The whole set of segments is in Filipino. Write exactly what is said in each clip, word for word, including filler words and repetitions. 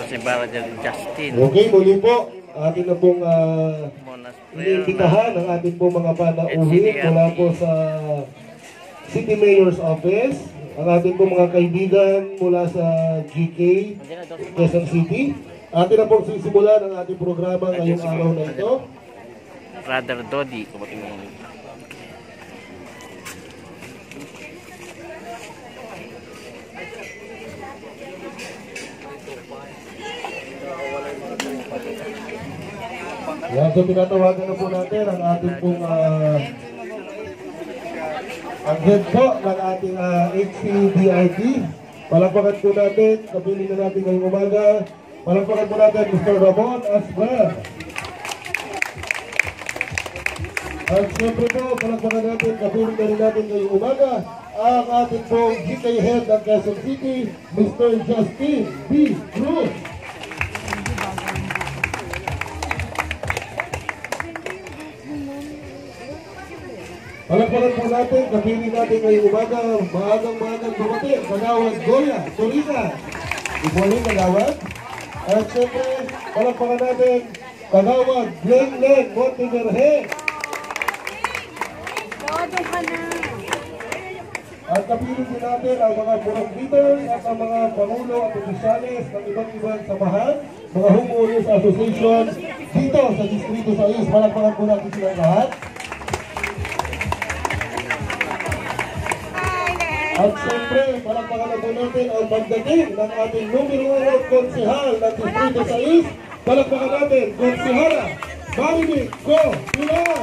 si Brother Justin. Okay, muli po. Atin na pong uh, iniimbitahan ang ating pong mga panauhin mula po sa City Mayor's Office. Ang ating pong mga kaibigan mula sa G K, Quezon City. Atin na pong sisimulan ang ating programa ngayong araw na ito. Brother Dodi. Yan, so tinatawagan na po natin ang ating pong uh, ang head po ng ating uh, H C D I T. Palakpakan po natin, kapili na natin ngayong umaga. Palakpakan po natin Mister Ramon Asbar. At siyempre po, palakpakan natin, kapili na rin natin ngayong umaga ang ating pong G K Head ng Quezon City, Mister Justin B. Cruz. Palakpakan po natin, kapili natin ngayong umaga, maagang-maagang dumating, Kagawad Goya, Torina. Good morning, Kagawad. At siyempre, palakpakan natin, Kagawad Glenn Len Monteverhe. At kapili din natin ang mga burong leaders at ang mga pangulo at opisyales ng iba't ibang samahan, mga homeowners association dito sa Distrito sais. Palakpakan po natin silang lahat. At siyempre, palakpakan na po natin ang pagdating ng ating numero uno konsehal ng Distrito sais. Palakpakan natin, Konsehala Maribig Go Pilar.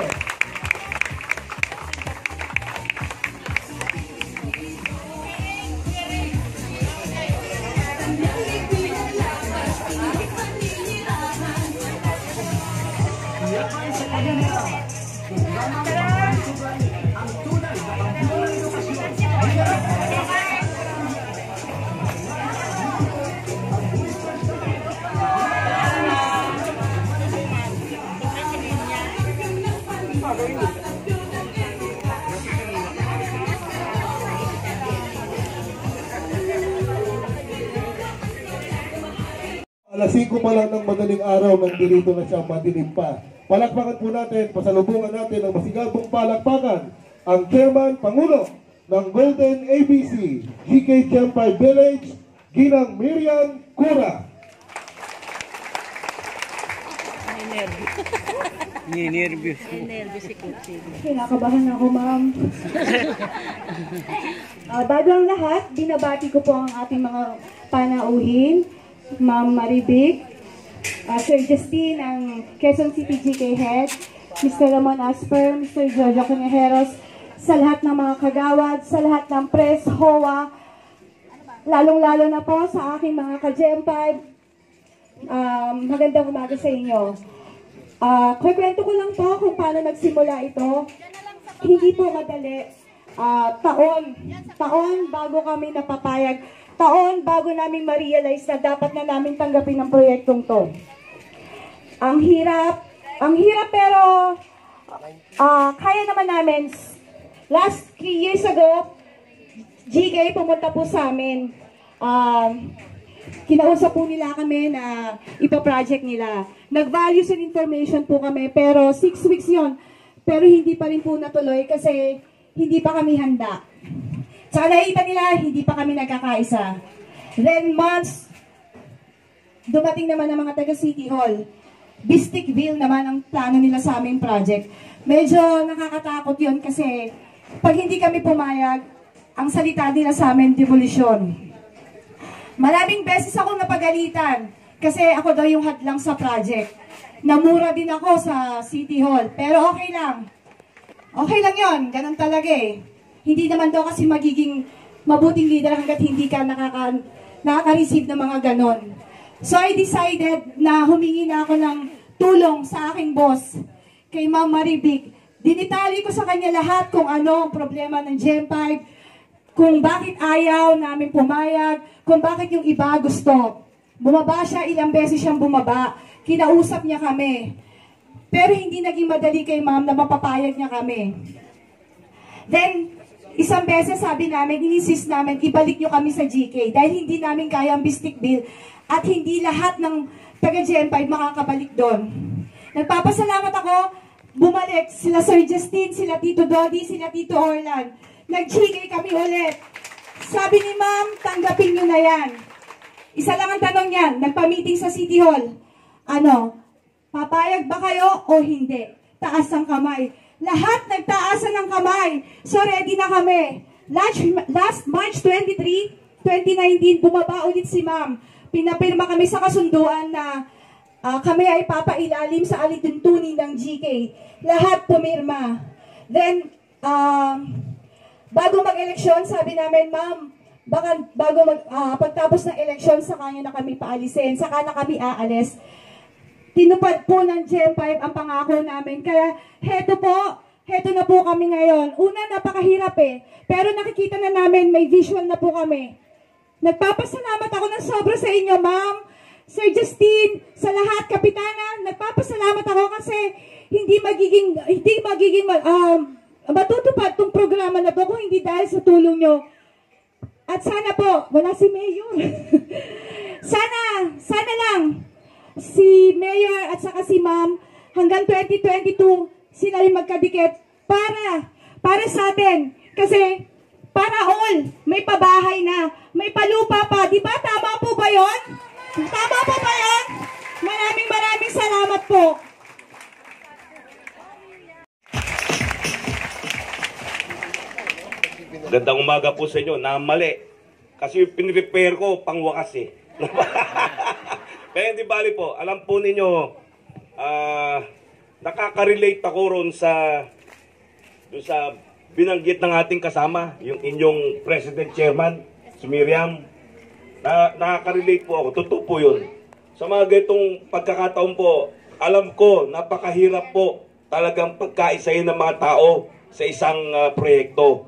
Alas singko pa lang ng madaling araw, nandito na siyang madilim pa. Palakpakan po natin, pasalubungan natin ng masigabong palakpakan ang Chairman Pangulo ng Golden A B C, G K Gempay Village, Ginang Miriam Cura. Ninervyos. Ninervyos si Kutsi. Kinakabahan ako, ma'am. uh, bago ang lahat, binabati ko po ang ating mga panauhin. Ma'am Maribig, uh, Sir Justin, ang Quezon City G K Head, Mister Ramon Asper, Mister Jojo Conejeros, sa lahat ng mga kagawad, sa lahat ng press, H O A, lalong-lalo na po sa aking mga ka-Gempay. Um, magandang umaga sa inyo. Uh, Kwento ko lang po kung paano nagsimula ito. Hindi po madali. Uh, taon, taon bago kami napapayag. Taon bago namin ma-realize na dapat na namin tanggapin ang proyektong to. Ang hirap, ang hirap pero uh, kaya naman namin. Last three years ago, G K pumunta po sa amin. Um, kinausap po nila kami na ipa-project nila. Nag-values and information po kami pero six weeks yon. Pero hindi pa rin po natuloy kasi hindi pa kami handa. Sa nakita nila, hindi pa kami nagkakaisa. Then months, dumating naman ang mga taga City Hall. Bistikville naman ang plano nila sa aming project. Medyo nakakatakot yun kasi pag hindi kami pumayag, ang salita nila sa amin, demolition. Maraming beses akong napagalitan kasi ako daw yung hadlang sa project. Namura din ako sa City Hall, pero okay lang. Okay lang yun, ganun talaga eh. Hindi naman daw kasi magiging mabuting leader hanggat hindi ka nakaka, nakaka-receive ng mga ganon. So I decided na humingi na ako ng tulong sa aking boss, kay Ma'am Maribig. Dinitali ko sa kanya lahat kung ano ang problema ng Gempay, kung bakit ayaw namin pumayag, kung bakit yung iba gusto. Bumaba siya, ilang beses siyang bumaba. Kinausap niya kami. Pero hindi naging madali kay Ma'am na mapapayag niya kami. Then, isang beses sabi namin, ininsist namin, ibalik nyo kami sa G K dahil hindi namin kaya ang Bistik Bill at hindi lahat ng taga-G M five makakabalik doon. Nagpapasalamat ako, bumalik sila Sir Justin, sila Tito Dodi, sila Tito Orlan. Nag-G K kami ulit. Sabi ni Ma'am, tanggapin nyo na yan. Isa lang ang tanong yan, nagpa-meeting sa City Hall. Ano, papayag ba kayo o hindi? Taas ang kamay. Lahat nagtaasan ng kamay. So ready na kami. Last, last March twenty-three, twenty nineteen, bumaba ulit si Ma'am. Pinapirma kami sa kasunduan na uh, kami ay papailalim sa alituntunin ng G K. Lahat pumirma. Then, uh, bago mag-eleksyon, sabi namin, Ma'am, baka bago mag, uh, pagtapos ng eleksyon, saka nyo na kami paalisin, saka na kami aalis. Tinupad po ng G M five ang pangako namin. Kaya heto po, heto na po kami ngayon. Una, napakahirap eh. Pero nakikita na namin, may visual na po kami. Nagpapasalamat ako ng sobra sa inyo, Ma'am, Sir Justin, sa lahat, Kapitana. Nagpapasalamat ako kasi hindi magiging, hindi magiging, um, matutupad tong programa na to kung hindi dahil sa tulong nyo. At sana po, wala si Mayor. sana, sana lang, si Mayor at saka si Ma'am, hanggang twenty twenty-two, sila yung magkadikit para, para sa atin. Kasi, para all, may pabahay na, may palupa pa. Di ba? Tama po ba yun? Tama po ba yun? Maraming maraming salamat po. Gandang umaga po sa inyo. Namali. Kasi yung pinrepare ko, pangwakas eh. Kaya hindi bali po, alam po ninyo, uh, nakaka-relate ako ron sa, sa binanggit ng ating kasama, yung inyong President Chairman, si Miriam. Na, nakaka-relate po ako, totoo po yun. Sa mga ganitong pagkakataon po, alam ko, napakahirap po talagang pagkaisahin ng mga tao sa isang uh, proyekto.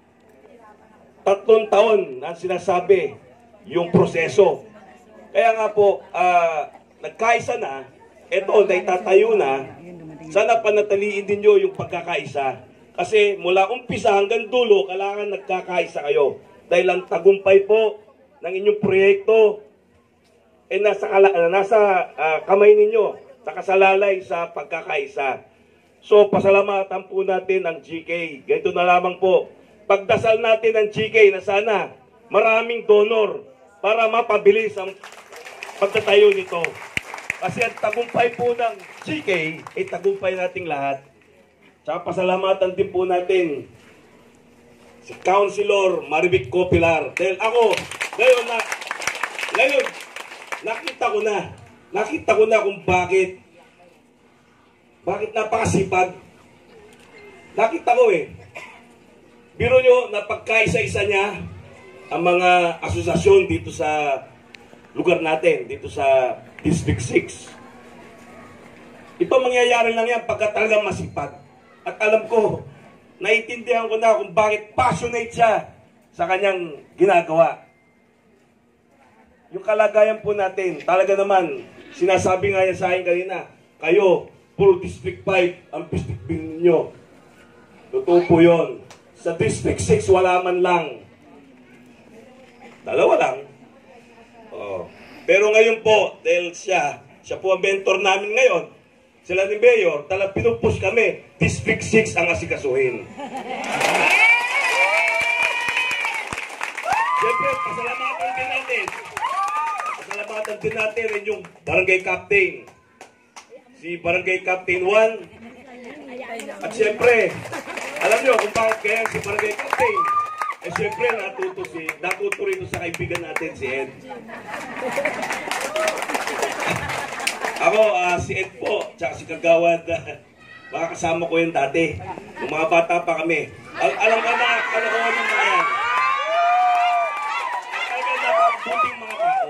Tatlong taon ang sinasabi yung proseso. Kaya nga po, uh, nagkaisa na, eto, naitatayo na, sana panataliin din nyo yung pagkakaisa. Kasi mula umpisa hanggang dulo, kailangan nagkakaisa kayo. Dahil ang tagumpay po ng inyong proyekto, eh nasa, nasa uh, kamay ninyo, nakasalalay sa pagkakaisa. So, pasalamatan po natin ang G K. Ganito na lamang po. Pagdasal natin ang G K na sana maraming donor para mapabilis ang pagtatayo nito. Kasi ang tagumpay po ng G K ay tagumpay nating lahat. Tsaka pasalamatan din po natin si Councilor Marivic Copilar. Dahil ako, ngayon na, ngayon, nakita ko na, nakita ko na kung bakit, bakit napakasipag. Nakita ko eh. Biro nyo, napagkaisa-isa niya ang mga asosasyon dito sa lugar natin, dito sa District six. Ito mangyayari lang yan pagka talagang masipag. At alam ko, naiintindihan ko na kung bakit passionate siya sa kanyang ginagawa. Yung kalagayan po natin, talaga naman, sinasabi nga yan sa akin kanina, kayo, puro District five ang Bistik Bill ninyo. Totoo po yun. Sa District six, wala man lang. Dalawa lang. Oh. Pero ngayon po, dahil siya, siya po ang mentor namin ngayon, sila ni Mayor, talagang pinupush kami, District six ang asikasuhin. Siyempre, pasalamatan din natin. Pasalamatan din natin rin yung Barangay Captain. Si Barangay Captain one. At siyempre, alam nyo kung bakit kaya si Barangay Captain. Eh siyempre, natuto, si, natuto rin sa kaibigan natin, si Ed. Ako, uh, si Ed po, tsaka si Kagawad, uh, mga kasama ko yun dati. Nung mga bata pa kami. Al alam ka na, kalokohan ng mga yan. Talaga na buting mga tao.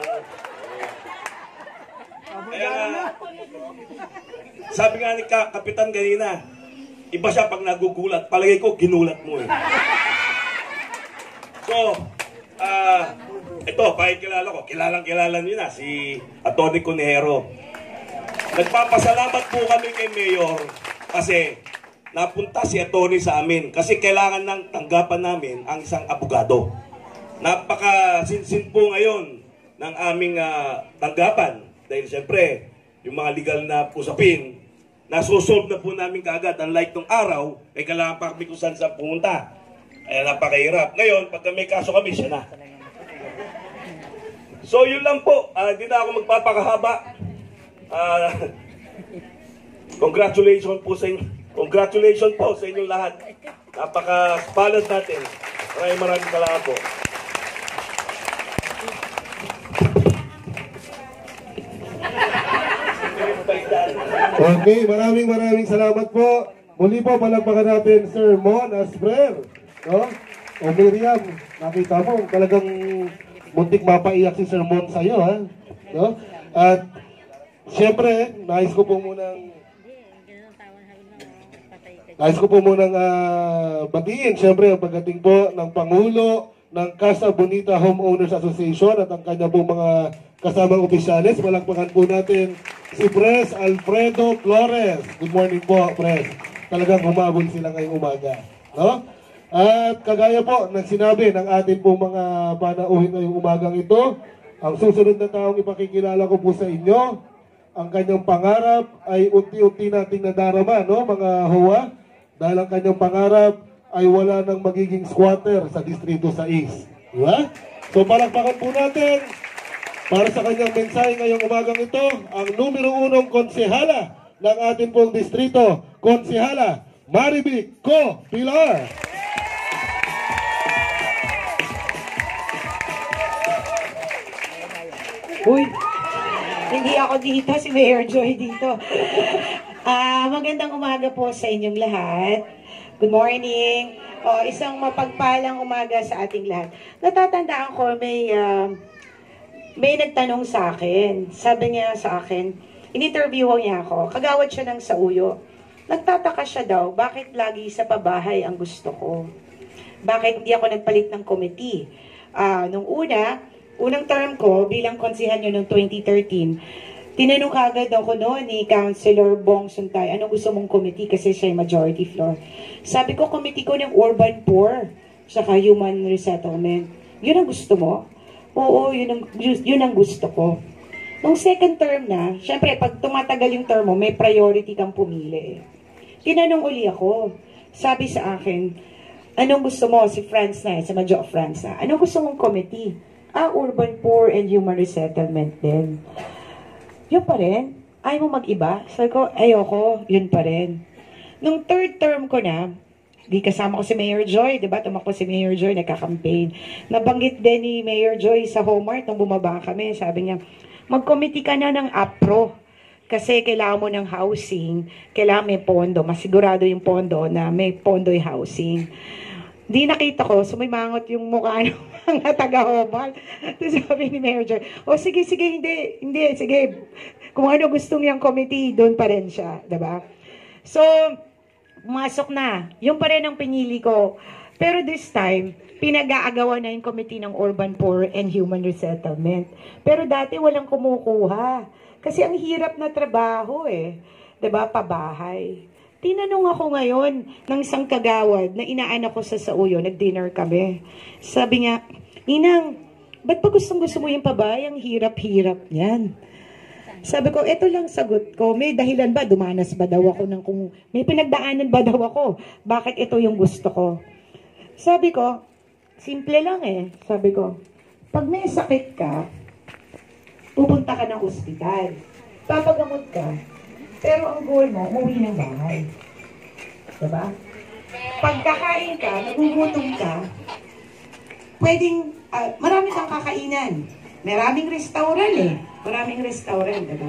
Kaya nga, sabi nga ni Ka Kapitan kanina, iba siya pag nagugulat. Palagay ko, ginulat mo eh. So, uh, ito, pakikilala ko. Kilalang kilala niyo na, si Atty. Conejero. Nagpapasalamat po kami kay Mayor kasi napunta si attorney sa amin kasi kailangan ng tanggapan namin ang isang abogado. Napaka-sinsin po ngayon ng aming uh, tanggapan dahil siyempre yung mga legal na usapin nasusolve na po namin kaagad. Unlike nung araw, ay kailangan pa kami kung saan saan pumunta. Ay napakahirap. Ngayon, pagka may kaso kami, siya na. So yun lang po, hindi uh, na ako magpapakahaba. Uh, congratulations po sa inyo. Congratulations po sa inyong lahat. Napaka-palad natin. Maraming maraming salamat po. Okay, maraming maraming salamat po. Muli po, palagpakan natin Sir Mon Asbrer. No? O Miriam, nakita mo, talagang muntik mapaiyak si Sir Mon sa'yo, ha? No? At, siyempre, nais ko po munang nais ko po munang uh, batiin, siyempre, ang pagdating po ng Pangulo ng Casa Bonita Homeowners Association at ang kanya po mga kasamang opisyalis. Palakpakan po natin si Pres Alfredo Flores. Good morning po, Pres. Talagang humabol sila ngayong umaga. No? At kagaya po ng sinabi ng atin pong mga panauhin ngayong umagang ito, ang susunod na taong ipakikilala ko po sa inyo, ang kanyang pangarap ay unti-unti nating nadarama, no, mga H O A, dahil ang kanyang pangarap ay wala nang magiging squatter sa Distrito sais. Diba? So palakpakan po natin para sa kanyang mensahe ngayong umagang ito, ang numero unong konsehala ng ating pong distrito, Konsehala Maribik Co. Pilar. Uy, hindi ako dito, si Mayor Joy dito. Uh, magandang umaga po sa inyong lahat. Good morning. Oh, isang mapagpalang umaga sa ating lahat. Natatandaan ko, may... Uh, May nagtanong sa akin, sabi niya sa akin, in-interview niya ako, kagawad siya ng Sauyo. Nagtataka siya daw, bakit lagi sa pabahay ang gusto ko? Bakit hindi ako nagpalit ng committee? Uh, nung una, unang term ko bilang konsihan niyo noong twenty thirteen, tinanong kagad ako noon ni Councilor Bong Suntay, anong gusto mong committee kasi siya yung majority floor. Sabi ko, committee ko ng urban poor, saka human resettlement. Yun ang gusto mo? Oo, yun ang, yun ang gusto ko. Nung second term na, syempre, pag tumatagal yung term mo, may priority kang pumili. Tinanong uli ako, sabi sa akin, anong gusto mo? Si France na, sa Madjo France na. Anong gusto mong committee? Ah, urban poor and human resettlement din. Yun pa rin? Ayaw mo mag-iba? Sabi ko, ayoko, yun pa rin. Nung third term ko na, di kasama ko si Mayor Joy, di ba? Tumakbo si Mayor Joy, nagka-campaign. Nabanggit din ni Mayor Joy sa Homart nung bumaba kami. Sabi niya, mag-committee ka na ng APRO kasi kailangan mo ng housing, kailangan may pondo. Masigurado yung pondo na may pondo yung housing. Di nakita ko, sumimangot yung mukha ng mga taga-Homart. Tapos sabi ni Mayor Joy, o sige, sige, hindi, hindi, sige. Kung ano gustong yung committee, doon pa rin siya, di ba? So, pumasok na. Yung pa rin ang pinili ko. Pero this time, pinag-aagawan na yung committee ng Urban Poor and Human Resettlement. Pero dati walang kumukuha. Kasi ang hirap na trabaho eh. Diba? Pabahay. Tinanong ako ngayon ng isang kagawad na inaanak ko sa Sauyo. Nag-dinner kami. Sabi niya, Inang, ba't pa gustong gusto mo yung pabahay? Ang hirap-hirap yan. Sabi ko, eto lang sagot ko. May dahilan ba? Dumanas ba daw ako ng kung... May pinagdaanan ba daw ako? Bakit ito yung gusto ko? Sabi ko, simple lang eh. Sabi ko, pag may sakit ka, pupunta ka ng ospital. Papagamot ka. Pero ang goal mo, umuwi ng bahay. Diba? Pagkakain ka, nagugutom ka, pwedeng, uh, marami kang kakainan. Maraming restaurant eh. Maraming restaurant, diba?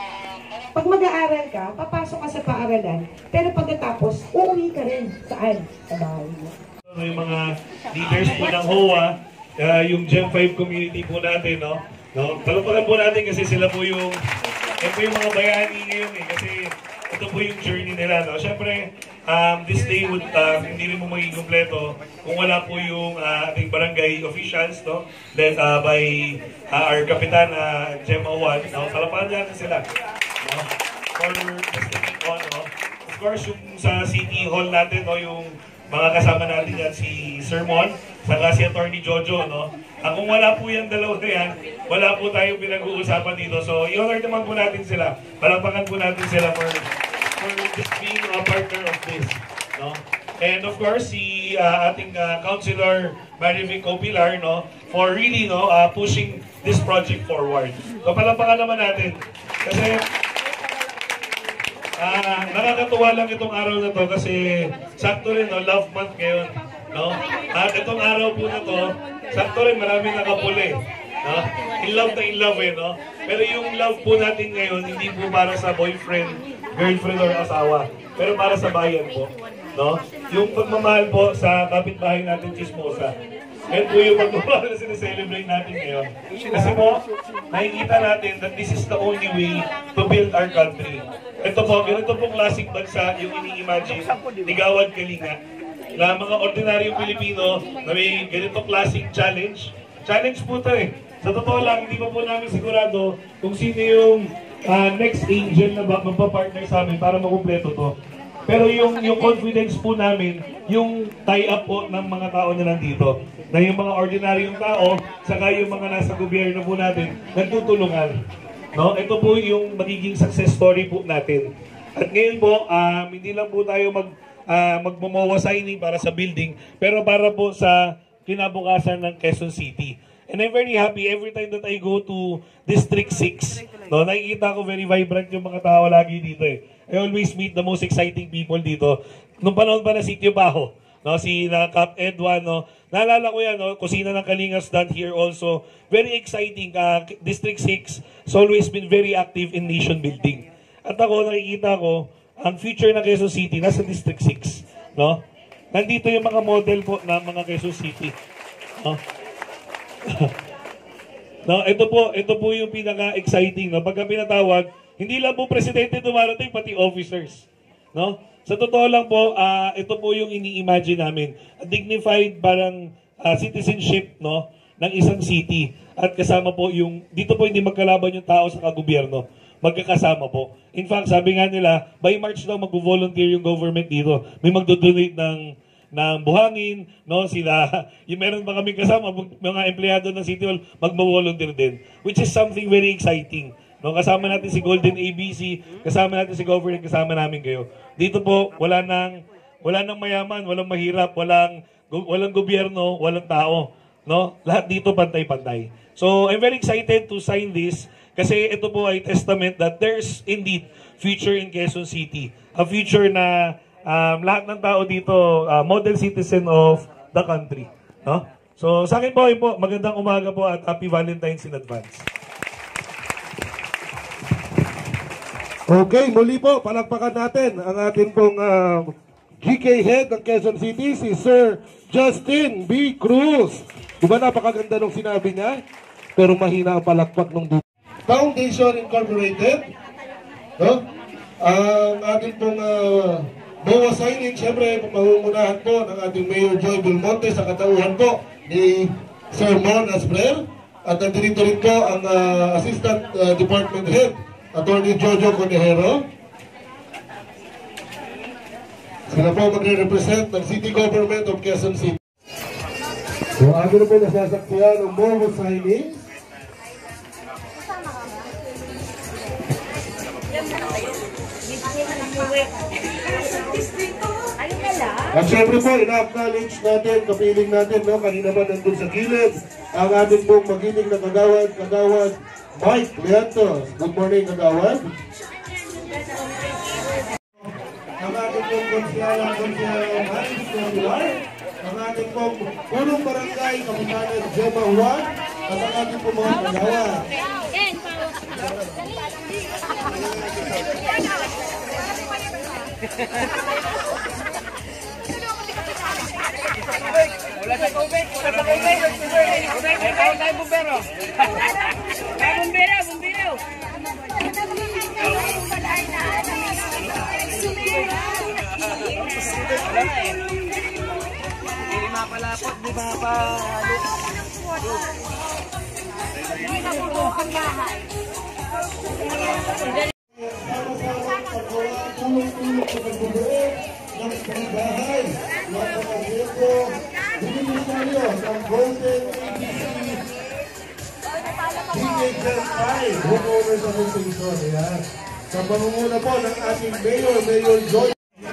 Pag mag-aaral ka, papasok ka sa paaralan, pero pagkatapos, uuwi ka rin. Saan? Sa bahay mo. May mga leaders po ng H O A, uh, yung Gen five community po natin, no? no? Palagpakan po natin kasi sila po yung, eh po yung mga bayani ngayon eh, kasi ito po yung journey nila, no? Siyempre, um, this day would, uh, hindi rin mo maging kompleto kung wala po yung uh, ating barangay officials, no? Led uh, by uh, our Kapitan, uh, Gemma Juan. No? Palapakan natin sila. No? For this taking on, no? course, yung sa City Hall natin, no, yung mga kasama natin yan, si Sir Mon, saka si Attorney Jojo, no? Ang kung wala po yung dalawa na yan, wala po tayong pinag-uusapan dito. So, i-honor naman po natin sila. Palakpakan po natin sila for, for just being a partner of this, no? And of course, si uh, ating uh, Councilor Marivic Copilar, no, for really, no, uh, pushing this project forward. So, palakpakan naman natin. Kasi, Ah, uh, nakakatuwa lang itong araw na to kasi sakto rin, no, love month ngayon, no? At itong araw po na to, sakto rin maraming nakapuli, no? In love na in love eh, no? Pero yung love po natin ngayon, hindi po para sa boyfriend, girlfriend or asawa, pero para sa bayan po, no? Yung pagmamahal po sa kapitbahay natin, Chismosa. Yan po yung pagmamahal na sineselebrate natin ngayon. Kasi po, nakikita natin that this is the only way to build our country. Ito po, ganito pong classic bansa yung ini-imagine, Ligawad Kalinga, na mga ordinaryong Pilipino na may ganito classic challenge. Challenge po ito eh. Sa totoo lang, hindi pa po namin sigurado kung sino yung uh, next angel na magpa-partner sa amin para makumpleto to. Pero yung, yung confidence po namin, yung tie-up po ng mga tao na nandito, na yung mga ordinaryong tao, saka yung mga nasa gobyerno po natin, nagtutulungan. No? Ito po yung magiging success story po natin. At ngayon po, um, hindi lang po tayo mag, uh, magmamawa signing para sa building, pero para po sa kinabukasan ng Quezon City. And I'm very happy every time that I go to District six. No, nakikita ko very vibrant yung mga tao lagi dito eh. I always meet the most exciting people dito. Nung panahon pa na Sitio Baho, no, si na Cap Edwan, no, naalala ko yan, no, Kusina ng Kalingas done here also. Very exciting. Uh, District six has always been very active in nation building. At ako, nakikita ko, ang future ng Quezon City nasa District six. No? Nandito yung mga model po ng mga Quezon City. No? No, ito po, ito po yung pinaka-exciting, no. Pagka pinatawag, hindi lang po presidente dumarating, pati officers, no. Sa totoo lang po, uh, ito po yung ini-imagine namin, a dignified parang uh, citizenship, no, ng isang city. At kasama po yung, dito po hindi magkalaban yung tao sa kagobyerno, magkakasama po. In fact, sabi nga nila, by March daw mag-volunteer yung government dito. May magdo-donate ng ng buhangin, no, sila, yung meron pa kami kasama, mga empleyado ng City Hall, magma-volunteer din, which is something very exciting. No, kasama natin si Golden A B C, kasama natin si Governor, kasama namin kayo. Dito po, wala nang, wala nang mayaman, walang mahirap, walang, walang gobyerno, walang tao, no, lahat dito pantay-pantay. So, I'm very excited to sign this, kasi ito po ay testament that there's indeed future in Quezon City. A future na Um, lahat ng tao dito, uh, model citizen of the country. No? So, sa akin po, po, magandang umaga po at happy Valentine's in advance. Okay, muli po, palakpakan natin ang ating pong uh, G K Head ng Quezon City, si Sir Justin B. Cruz. Diba napakaganda nung sinabi niya? Pero mahina ang palakpak nung dito. Foundation Incorporated, no? Ang ating pong uh, Bawa signing, siyempre, pangungunahan po ng ating Mayor Joy Belmonte sa katauhan po ni Sir Mon Asbrer. At nandito rin po ang uh, Assistant uh, Department Head, Attorney Jojo Conejero. Sila po magre-represent ng City Government of Quezon City. So, ano na po nasasaksiyan ng Bawa signing. At syempre po, ina-acknowledge natin, kapiling natin, no? Kanina ba nandun sa gilid, ang ating pong magiling na kagawad, kagawad Mike Leantos. Good morning, kagawad. Ang ating pong konsyala, konsyala Maris Popular, ang ating pong punong barangay, Kapitanan Gemma Juan, at ang ating pong mga kagawad. Wala sa tubig, wala sa tubig. Ikaw tayo bumbero. Tayo bumbero, bumbero. Hindi mapalapot, hindi mapalapot. Hindi mapulukang bahay. nagbubuo ng pagbahay ng mga miyembro beneficiaryo ng Golden A B C Teenager five Homeowners Association. Ayan. Sa pangunguna po ng ating Mayor, Mayor Joy.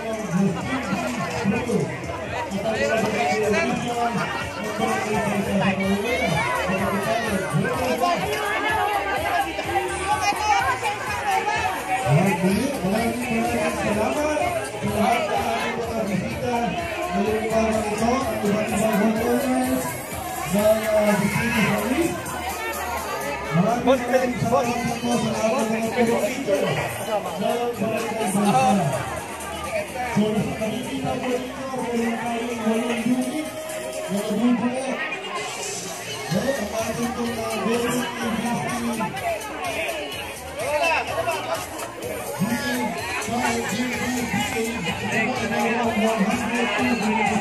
Maraming maraming salamat sa lahat ng ating mga bisita ngayong araw ito at iba't ibang homeowners ng Distrito sa East. Maraming maraming salamat po sa ating mga co-teacher ng Barangay Bansa. So, nakikita po dito, meron tayong walong unit na nabubuo. No, ang ating itong Golden A B C G B B A one hundred two